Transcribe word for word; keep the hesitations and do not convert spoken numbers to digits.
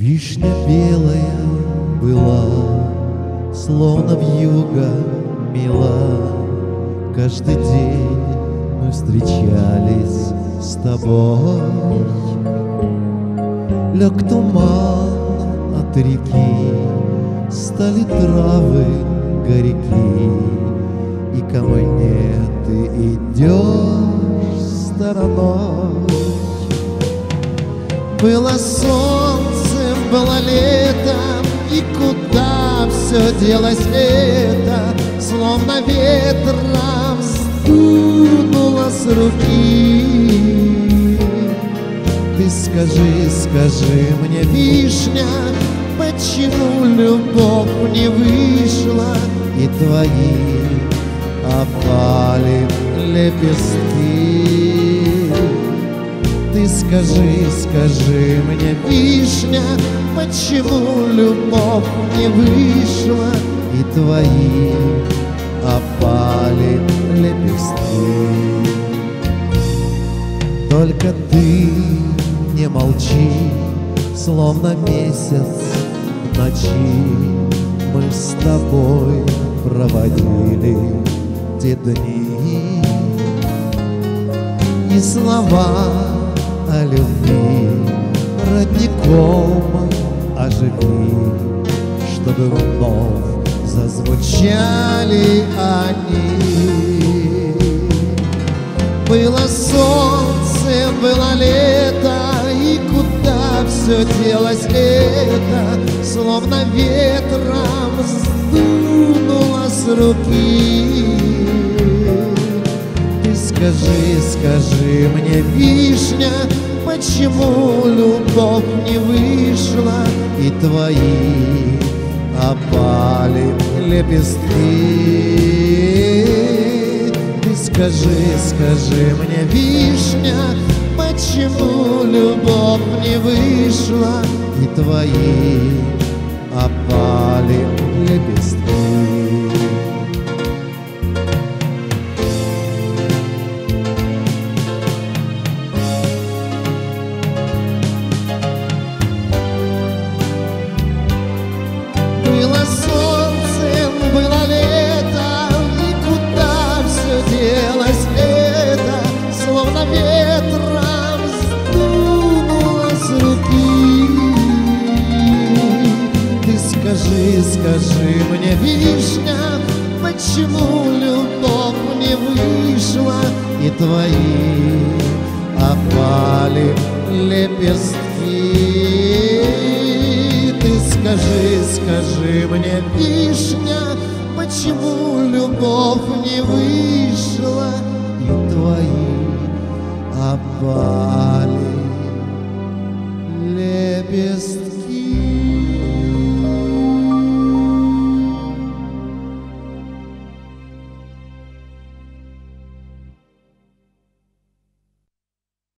Вишня белая была, словно вьюга мила. Каждый день мы встречались с тобой. Лег туман от реки, стали травы горьки, и ко мне ты идешь стороной. Было солнце, было лето, и куда все делось это, словно ветром сдуло с руки. Ты скажи, скажи мне, вишня, почему любовь не вышла, и твои опали лепестки? Ты скажи, скажи мне, вишня, почему любовь не вышла, и твои опали лепестки? Только ты не молчи, словно месяц в ночи. Мы с тобой проводили те дни, и слова о любви родником оживи, чтобы вновь зазвучали они. Было солнце, было лето, и куда все делось это, словно ветром сдуло с руки. Ты скажи, скажи мне, вишня, почему любовь не вышла, и твои опали лепестки? Ты скажи, скажи мне, вишня, почему любовь не вышла, и твои опали лепестки? Было солнце, было лето, и куда все делось это, словно ветром сдуло с руки. Ты скажи, скажи мне, вишня, почему любовь не вышла, и твои опали лепестки? Ты скажи, скажи мне, вишня, почему любовь не вышла, и твои опали лепестки?